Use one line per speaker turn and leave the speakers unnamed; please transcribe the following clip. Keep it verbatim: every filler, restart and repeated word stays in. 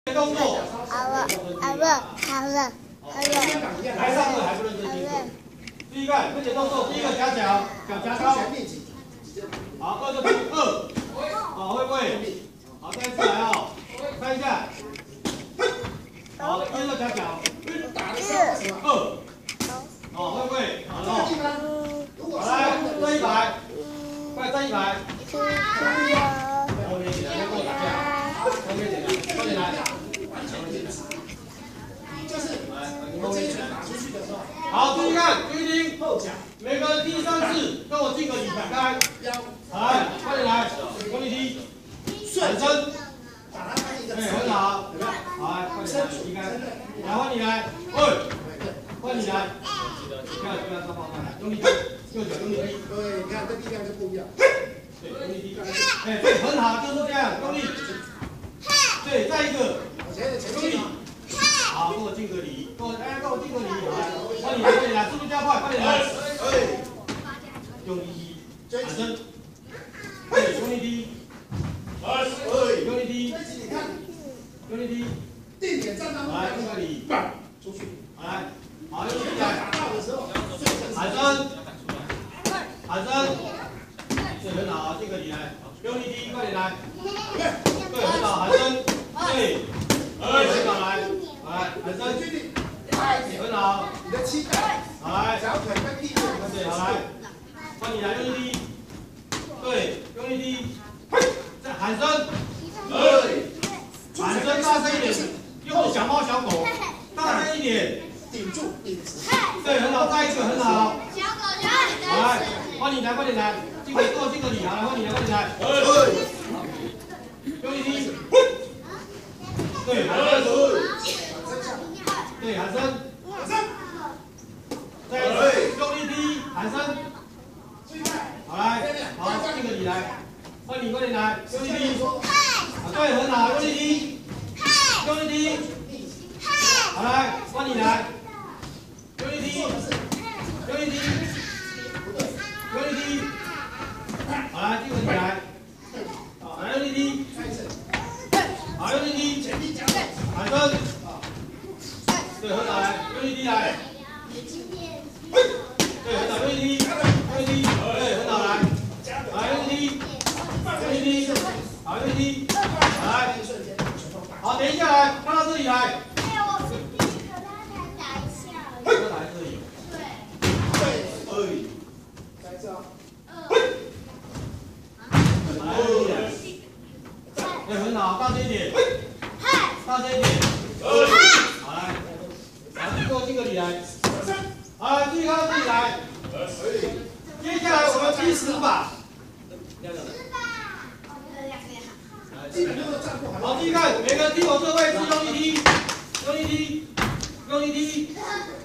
动作。
好了，好了，好了，好了。
来上课还不认真听课。第一个分解动作，第一个夹脚，脚夹高。好，二个平二。好，会不会？好，再一次来哦，看一下。好，第二个夹脚。二。好，会不会？好了。好，来站一排，快站一排。后面起来，别跟我打架。后面起来，快点来。我这一拳打出去的时候，好，注意看，注意听，后脚，每个人踢三次，跟我敬个礼，摆开，腰，来，快点来，用力踢，转身，把它当一个，哎，很好，好，来，快点来，踢开，来换你来，喂，换你来，不要不要上放开，用力踢，右脚用力踢，对，你看这力量就不一样，对，用力踢，哎，对，很好，就是这样，用力，对，再一个，用力。好，跟我敬个礼，跟我哎，跟我敬个礼，来，快点来，快点来，速度加快，快点来，哎，用力踢，转身，对，用力踢，哎，用力踢，用力踢，定点站到，来，敬个礼，出去，来，好，用力来，喊声，喊声，对，很好，敬个礼来，用力踢，快点来，对，很好，喊声，对，哎，很好，来。来，喊声，很好，你的膝盖，来，小腿跟屁股，对，好来，换你来用力踢，对，用力踢，再喊声，对，喊声大声一点，用小猫小狗，大声一点，顶住，顶住，对，很好，再一个很好，好来，换你来，快点来，敬个够敬个礼，好来，换你来，快点来，用力踢，对，喊声。对，喊声，喊声，再用力踢，喊声，好来，好，敬个礼来，换你快点来，用力踢，啊对，很好，用力踢，用力踢，好来，换你来，用力踢，用力踢，用力踢，好来，敬个礼来，好来用力踢，好用力踢，喊声。对，很好，来，用力踢来。对，很好，用力踢，用力踢，对，很好，来，来，用力踢，用力踢，好，用力踢，来，好，等一下来，看到这里来。哎，我是第一个，他才打一下。他打这里。对。对，哎。来一次啊。来，对，很好，大声一点。大声一点。好来。给我敬个礼来，好，继续看到这里来。接下来我们踢十把。好，继续看，每个人踢我这个位置，用力踢，用力踢，用力踢。